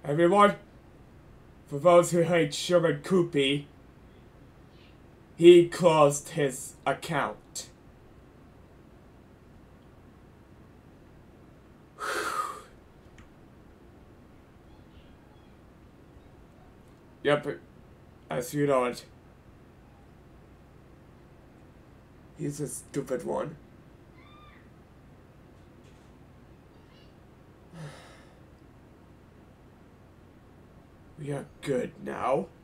Everyone, for those who hate Sherman Coopey, he closed his account. Yep, as you know it. He's a stupid one. We are good now.